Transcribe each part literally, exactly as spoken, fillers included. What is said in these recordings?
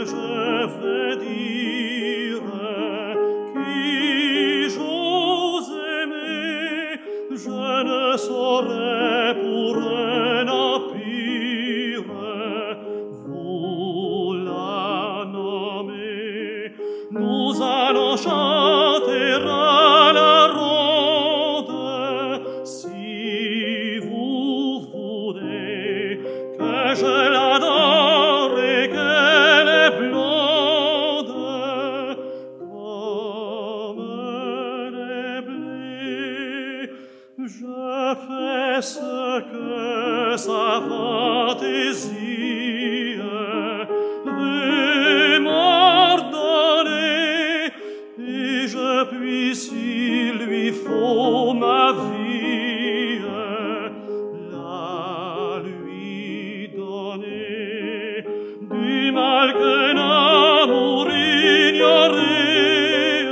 je vais dire, qui j'ose aimer, je ne saurais pour un empire vous la nommer. Nous allons chanter à la ronde, si vous voulez que je l'adore et qu'elle est blonde comme les blés. Je fais ce que sa fantaisie veut m'ordonner, et je puis, s'il lui faut ma vie, la lui donner. Du mal qu'un amour ignoré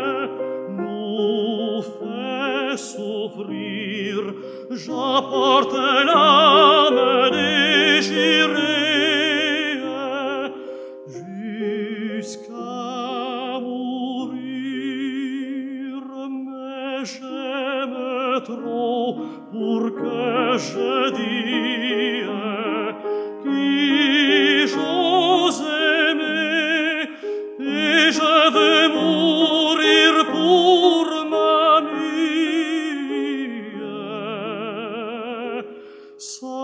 nous fait souffrir, j'emporte l'âme déchirée jusqu'à mourir. Mais j'aime trop pour que je dise qui j'ose aimer, et je veux mourir pour ma mie.